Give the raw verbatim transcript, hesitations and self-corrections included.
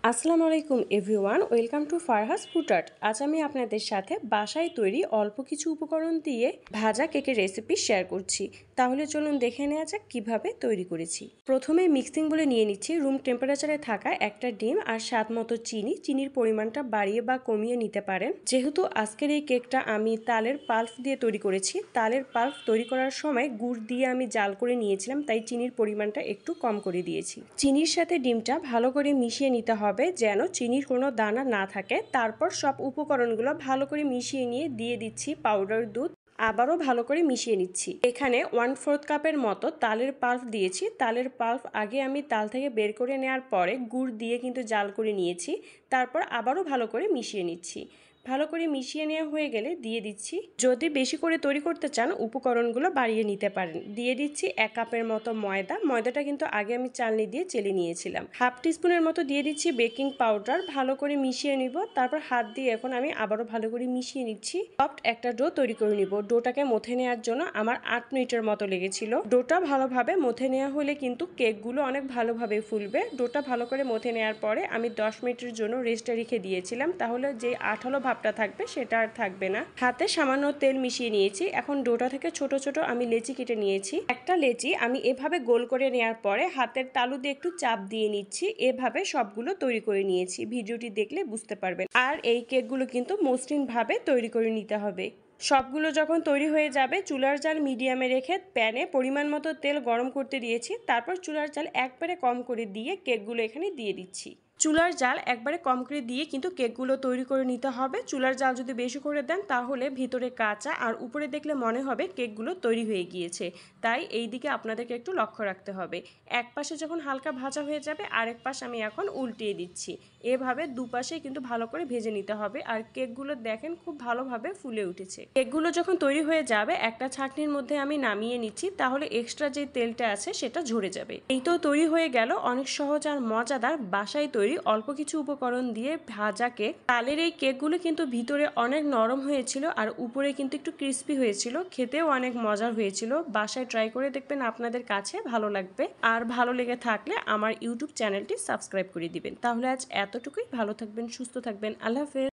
আসসালামু আলাইকুম everyone, welcome to Farha's food art. আজ আমি আপনাদের সাথে বাসায় তৈরি অল্প কিছু উপকরণ দিয়ে ভাজা কেকের রেসিপি শেয়ার করছি। তাহলে চলুন দেখে নেওয়া যাক কীভাবে তৈরি করেছি। প্রথমে মিক্সিং বলে নিয়ে নিচ্ছি রুম টেম্পারেচারে থাকা একটা ডিম আর স্বাদ মতো চিনি। চিনির পরিমাণটা বাড়িয়ে বা কমিয়ে নিতে পারেন। যেহেতু আজকের এই কেকটা আমি তালের পাল্প দিয়ে তৈরি করেছি, তালের পাল্প তৈরি করার সময় গুড় দিয়ে আমি জাল করে নিয়েছিলাম, তাই চিনির পরিমাণটা একটু কম করে দিয়েছি। চিনির সাথে ডিমটা ভালো করে মিশিয়ে নিতে হবে যেন চিনির কোনো দানা না থাকে। তারপর সব উপকরণগুলো ভালো করে মিশিয়ে নিয়ে দিয়ে দিচ্ছি পাউডার দুধ। আবারও ভালো করে মিশিয়ে নিচ্ছি। এখানে ওয়ান ফোর্থ কাপের মতো তালের পাল্প দিয়েছি। তালের পাল্প আগে আমি তাল থেকে বের করে নেওয়ার পরে গুড় দিয়ে কিন্তু জাল করে নিয়েছি। তারপর আবারও ভালো করে মিশিয়ে নিচ্ছি। ভালো করে মিশিয়ে নেওয়া হয়ে গেলে দিয়ে দিচ্ছি, যদি বেশি করে তৈরি করতে চান উপকরণগুলো বাড়িয়ে নিতে পারেন। দিয়ে দিচ্ছি এক কাপের মতো ময়দা। ময়দাটা কিন্তু আগে আমি চালনি দিয়ে চেলে নিয়েছিলাম। হাফ টিস্পুনের মতো দিয়ে দিচ্ছি বেকিং পাউডার। ভালো করে মিশিয়ে নিব। তারপর হাত দিয়ে এখন আমি আবারও ভালো করে মিশিয়ে নিচ্ছি। সফট একটা ডো তৈরি করে নিব। ডোটাকে মথে নেওয়ার জন্য আমার আট মিনিটের মতো লেগেছিল। ডোটা ভালোভাবে মথে নেওয়া হলে কিন্তু কেকগুলো অনেক ভালোভাবে ফুলবে। ডোটা ভালো করে মথে নেওয়ার পরে আমি দশ মিনিটের জন্য রেস্টে রেখে দিয়েছিলাম, তাহলে যে আঠালো ভাবটা থাকবে সেটা আর থাকবে না। হাতে সামান্য তেল মিশিয়ে নিয়েছি। এখন ডোটা থেকে ছোট ছোট আমি লেচি কেটে নিয়েছি। একটা লেচি আমি এভাবে গোল করে নেওয়ার পরে হাতের তালু দিয়ে একটু চাপ দিয়ে নিচ্ছি। এভাবে সবগুলো তৈরি করে নিয়েছি। ভিডিওটি দেখলে বুঝতে পারবেন। আর এই কেকগুলো কিন্তু মসৃণ ভাবে তৈরি করে নিতে হবে। সবগুলো যখন তৈরি হয়ে যাবে চুলার জাল মিডিয়ামে রেখে প্যানে পরিমাণ মতো তেল গরম করতে দিয়েছি। তারপর চুলার জাল একবারে কম করে দিয়ে কেকগুলো এখানে দিয়ে দিচ্ছি। চুলার জাল একবারে কম করে দিয়ে কিন্তু কেকগুলো তৈরি করে নিতে হবে। চুলার জাল যদি বেশি করে দেন তাহলে ভিতরে কাঁচা আর উপরে দেখলে মনে হবে কেকগুলো তৈরি হয়ে গিয়েছে। তাই এই দিকে আপনাদেরকে একটু লক্ষ্য রাখতে হবে। এক পাশে যখন হালকা ভাজা হয়ে যাবে আরেক পাশ আমি এখন উল্টিয়ে দিচ্ছি। এভাবে দুপাশে কিন্তু ভালো করে ভেজে নিতে হবে। আর কেকগুলো দেখেন খুব ভালোভাবে ফুলে উঠেছে। কেকগুলো যখন তৈরি হয়ে যাবে একটা ছাঁকনির মধ্যে আমি নামিয়ে নিচ্ছি, তাহলে এক্সট্রা যে তেলটা আছে সেটা ঝরে যাবে। এই তো তৈরি হয়ে গেল অনেক সহজ আর মজাদার বাসায় তৈরি অল্প কিছু উপকরণ দিয়ে ভাজা কেক। তালের এই কেকগুলো কিন্তু ভিতরে অনেক নরম হয়েছিল আর উপরে কিন্তু একটু ক্রিস্পি হয়েছিল। খেতেও অনেক মজার হয়েছিল। বাসায় ট্রাই করে দেখবেন, আপনাদের কাছে ভালো লাগবে। আর ভালো লেগে থাকলে আমার ইউটিউব চ্যানেলটি সাবস্ক্রাইব করে দিবেন। তাহলে আজ এতটুকুই। ভালো থাকবেন, সুস্থ থাকবেন। আল্লাহ হাফেজ।